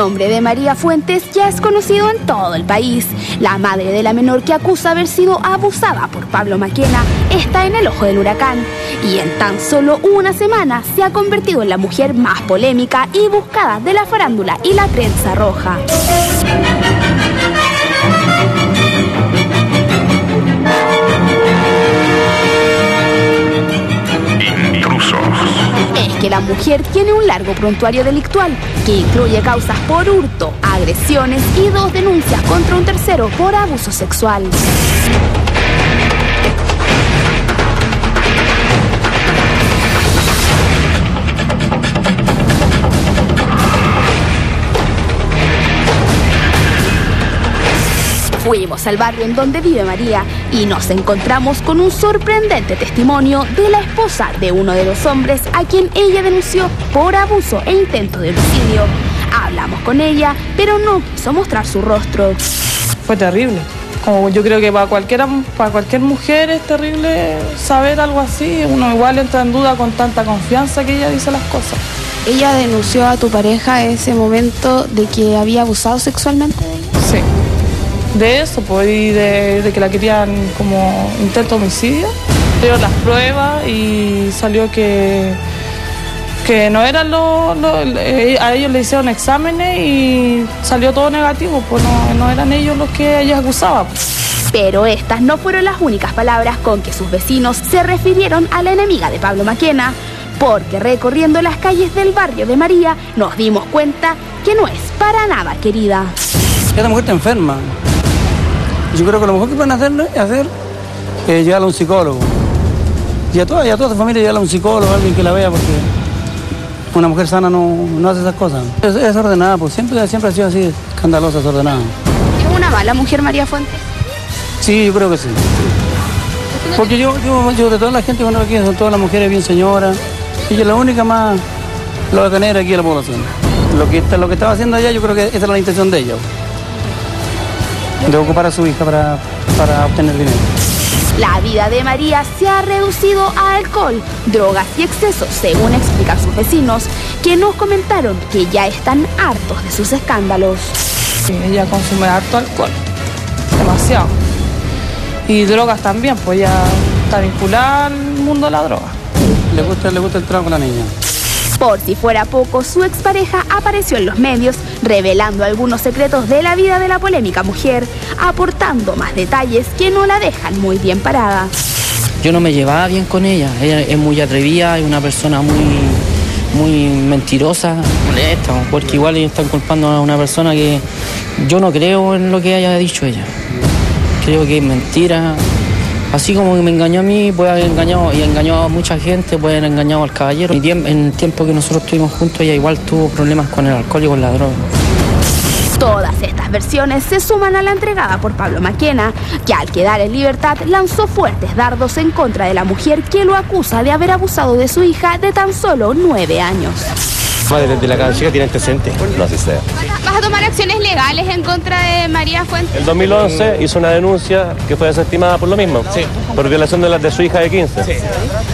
nombre de María Fuentes ya es conocido en todo el país. La madre de la menor que acusa haber sido abusada por Pablo Maquena está en el ojo del huracán y en tan solo una semana se ha convertido en la mujer más polémica y buscada de la farándula y la prensa roja. Es que la mujer tiene un largo prontuario delictual que incluye causas por hurto, agresiones y 2 denuncias contra un tercero por abuso sexual. Fuimos al barrio en donde vive María y nos encontramos con un sorprendente testimonio de la esposa de uno de los hombres a quien ella denunció por abuso e intento de homicidio. Hablamos con ella, pero no quiso mostrar su rostro. Fue terrible. Como yo creo que para cualquier mujer es terrible saber algo así. Uno igual entra en duda con tanta confianza que ella dice las cosas. ¿Ella denunció a tu pareja ese momento de que había abusado sexualmente de ella? Sí. De eso, pues, y de que la querían como intento de homicidio. Dieron las pruebas y salió que no eran a ellos le hicieron exámenes y salió todo negativo, pues no eran ellos los que ella acusaba. Pero estas no fueron las únicas palabras con que sus vecinos se refirieron a la enemiga de Pablo Maquena, porque recorriendo las calles del barrio de María nos dimos cuenta que no es para nada querida. Esta mujer está enferma. Yo creo que lo mejor que pueden hacer es llevarla a un psicólogo. Y a toda su familia llevarla a un psicólogo, alguien que la vea, porque una mujer sana no hace esas cosas. Es ordenada, pues siempre ha sido así, escandalosa, desordenada. ¿Es una mala mujer María Fuentes? Sí, yo creo que sí. Porque yo de toda la gente que aquí son todas las mujeres bien señoras. Ella es la única más locanera aquí de la población. Lo que estaba haciendo allá, yo creo que esa era la intención de ella. De ocupar a su hija para obtener dinero. La vida de María se ha reducido a alcohol, drogas y excesos, según explican sus vecinos, que nos comentaron que ya están hartos de sus escándalos. Sí, ella consume harto alcohol, demasiado. Y drogas también, pues ya está vinculada al mundo de la droga. Le gusta el trago a la niña. Por si fuera poco, su expareja apareció en los medios revelando algunos secretos de la vida de la polémica mujer, aportando más detalles que no la dejan muy bien parada. Yo no me llevaba bien con ella es muy atrevida, es una persona muy mentirosa, molesta, porque igual ellos están culpando a una persona que yo no creo en lo que haya dicho ella. Creo que es mentira. Así como me engañó a mí, puede haber engañado a mucha gente, puede haber engañado al caballero. En el tiempo que nosotros estuvimos juntos, ella igual tuvo problemas con el alcohol y con la droga. Todas estas versiones se suman a la entregada por Pablo Maquena, que al quedar en libertad lanzó fuertes dardos en contra de la mujer que lo acusa de haber abusado de su hija de tan solo 9 años. De la chica tiene antecedentes. No así sea. ¿Vas a tomar acciones legales en contra de María Fuentes? En 2011 hizo una denuncia que fue desestimada por lo mismo, sí, por violación de su hija de 15. Sí.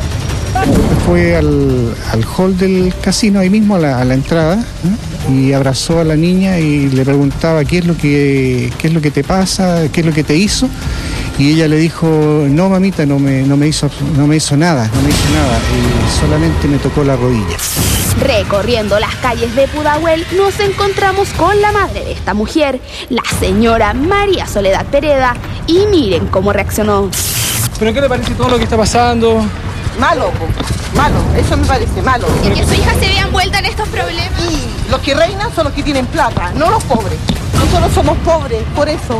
Fue al hall del casino, ahí mismo a la entrada, ¿no? Y abrazó a la niña y le preguntaba qué es lo que te pasa, qué es lo que te hizo. Y ella le dijo, no mamita, no me hizo nada, y solamente me tocó la rodilla. Recorriendo las calles de Pudahuel nos encontramos con la madre de esta mujer, la señora María Soledad Pereda, y miren cómo reaccionó. ¿Pero qué le parece todo lo que está pasando? Malo, eso me parece malo. ¿Y que su hija se vea envuelta en estos problemas? Y los que reinan son los que tienen plata, no los pobres. Nosotros somos pobres, por eso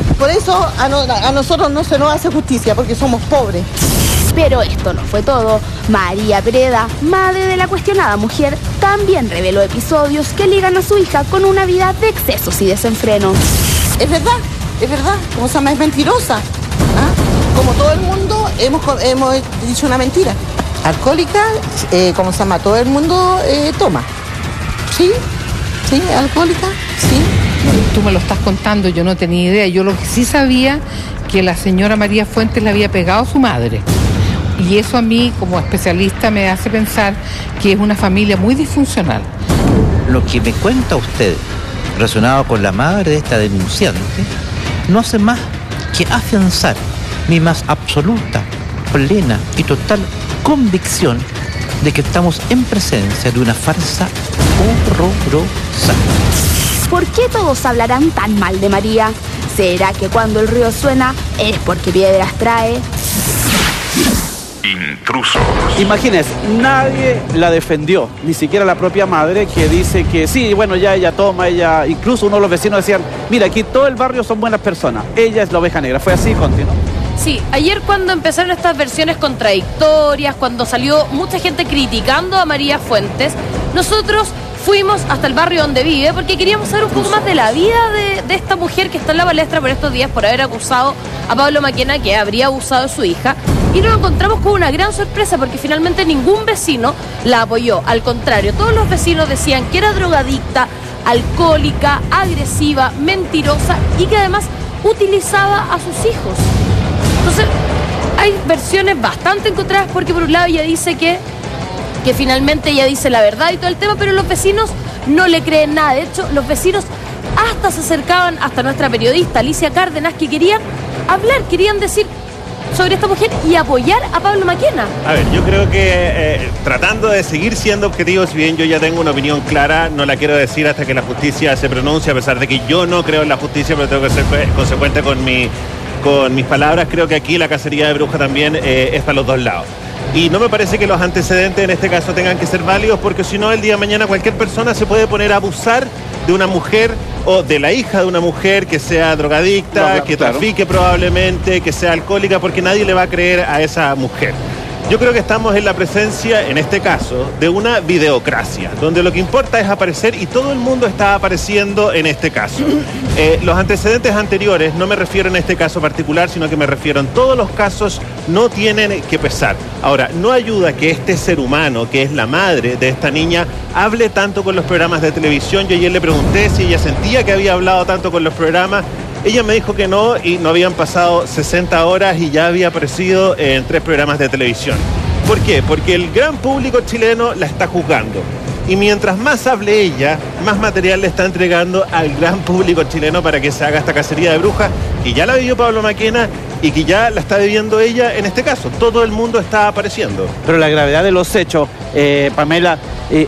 a nosotros no se nos hace justicia, porque somos pobres. Pero esto no fue todo. María Pereda, madre de la cuestionada mujer, también reveló episodios que ligan a su hija con una vida de excesos y desenfrenos. Es verdad, como se llama, es mentirosa. ¿Ah? Como todo el mundo hemos dicho una mentira. Alcohólica, como se llama, todo el mundo toma. Sí, alcohólica, sí. Tú me lo estás contando, yo no tenía idea. Yo lo que sí sabía que la señora María Fuentes le había pegado a su madre. Y eso a mí, como especialista, me hace pensar que es una familia muy disfuncional. Lo que me cuenta usted relacionado con la madre de esta denunciante, no hace más que afianzar mi más absoluta, plena y total convicción de que estamos en presencia de una farsa horrorosa. ¿Por qué todos hablarán tan mal de María? ¿Será que cuando el río suena es porque piedras trae? Intrusos. Imagínense, nadie la defendió, ni siquiera la propia madre, que dice que sí, bueno, ya ella toma, ella, incluso uno de los vecinos decían, mira, aquí todo el barrio son buenas personas, ella es la oveja negra. Fue así, Conti, ¿no? Sí, ayer cuando empezaron estas versiones contradictorias, cuando salió mucha gente criticando a María Fuentes, nosotros fuimos hasta el barrio donde vive porque queríamos saber un poco más de la vida de esta mujer que está en la palestra por estos días por haber acusado a Pablo Maquena que habría abusado de su hija, y nos encontramos con una gran sorpresa porque finalmente ningún vecino la apoyó. Al contrario, todos los vecinos decían que era drogadicta, alcohólica, agresiva, mentirosa y que además utilizaba a sus hijos. Entonces, hay versiones bastante encontradas porque por un lado ella dice que finalmente ella dice la verdad y todo el tema, pero los vecinos no le creen nada. De hecho, los vecinos hasta se acercaban hasta nuestra periodista Alicia Cárdenas, que querían hablar, querían decir sobre esta mujer y apoyar a Pablo Maquena. A ver, yo creo que tratando de seguir siendo objetivos, si bien yo ya tengo una opinión clara, no la quiero decir hasta que la justicia se pronuncie, a pesar de que yo no creo en la justicia, pero tengo que ser consecuente con mis palabras. Creo que aquí la cacería de bruja también es para los dos lados. Y no me parece que los antecedentes en este caso tengan que ser válidos, porque si no, el día de mañana cualquier persona se puede poner a abusar de una mujer o de la hija de una mujer que sea drogadicta, que trafique probablemente, que sea alcohólica, porque nadie le va a creer a esa mujer. Yo creo que estamos en la presencia, en este caso, de una videocracia, donde lo que importa es aparecer y todo el mundo está apareciendo en este caso. Los antecedentes anteriores, no me refiero en este caso particular, sino que me refiero en todos los casos, no tienen que pesar. Ahora, no ayuda que este ser humano, que es la madre de esta niña, hable tanto con los programas de televisión. Yo ayer le pregunté si ella sentía que había hablado tanto con los programas. Ella me dijo que no, y no habían pasado 60 horas y ya había aparecido en 3 programas de televisión. ¿Por qué? Porque el gran público chileno la está juzgando. Y mientras más hable ella, más material le está entregando al gran público chileno para que se haga esta cacería de brujas, que ya la vivió Pablo Maquena y que ya la está viviendo ella en este caso. Todo el mundo está apareciendo. Pero la gravedad de los hechos, Pamela,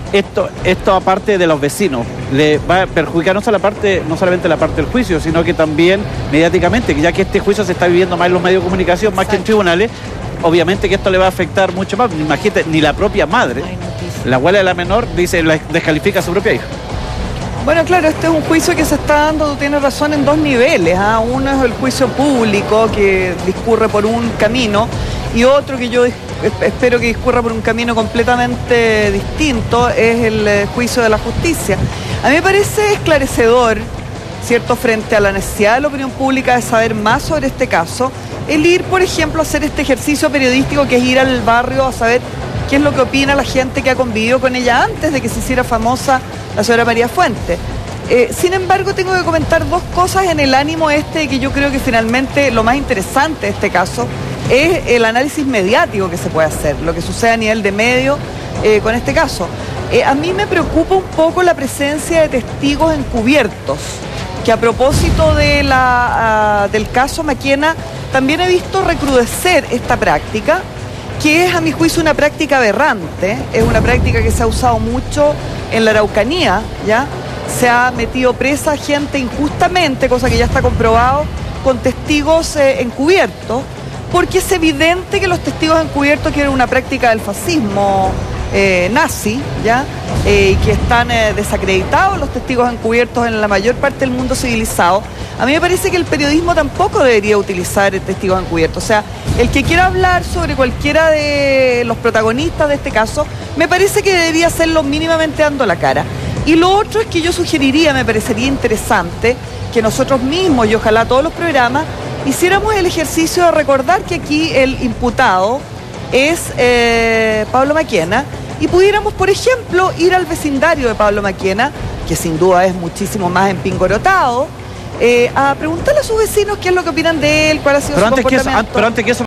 esto aparte de los vecinos, le va a perjudicar no solamente la parte del juicio, sino que también mediáticamente, ya que este juicio se está viviendo más en los medios de comunicación, más que en tribunales. Obviamente que esto le va a afectar mucho más. Imagínate, ni la propia madre, la abuela de la menor, dice, descalifica a su propia hija. Bueno, claro, este es un juicio que se está dando, tienes razón, en 2 niveles. Uno es el juicio público, que discurre por un camino, y otro que yo espero que discurra por un camino completamente distinto, es el juicio de la justicia. A mí me parece esclarecedor, ¿cierto?, frente a la necesidad de la opinión pública de saber más sobre este caso, el ir, por ejemplo, a hacer este ejercicio periodístico, que es ir al barrio a saber qué es lo que opina la gente que ha convivido con ella antes de que se hiciera famosa la señora María Fuentes. Sin embargo, tengo que comentar 2 cosas en el ánimo que yo creo que finalmente lo más interesante de este caso es el análisis mediático que se puede hacer, lo que sucede a nivel de medio con este caso. A mí me preocupa un poco la presencia de testigos encubiertos, que a propósito de del caso Maquena también he visto recrudecer esta práctica, que es a mi juicio una práctica aberrante, es una práctica que se ha usado mucho en la Araucanía, ¿ya? Se ha metido presa gente injustamente, cosa que ya está comprobado, con testigos encubiertos, porque es evidente que los testigos encubiertos quieren una práctica del fascismo nazi, ¿ya? Que están desacreditados los testigos encubiertos en la mayor parte del mundo civilizado. A mí me parece que el periodismo tampoco debería utilizar testigos encubiertos. O sea, el que quiera hablar sobre cualquiera de los protagonistas de este caso, me parece que debería hacerlo mínimamente dando la cara. Y lo otro es que yo sugeriría, me parecería interesante, que nosotros mismos, y ojalá todos los programas, hiciéramos el ejercicio de recordar que aquí el imputado es Pablo Maquena, y pudiéramos, por ejemplo, ir al vecindario de Pablo Maquena, que sin duda es muchísimo más empingorotado, a preguntarle a sus vecinos qué es lo que opinan de él, cuál ha sido su comportamiento. Pero antes que eso,